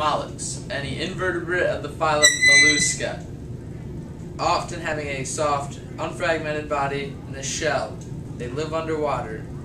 Molluscs, any invertebrate of the phylum Mollusca, often having a soft, unfragmented body and a shell. They live underwater.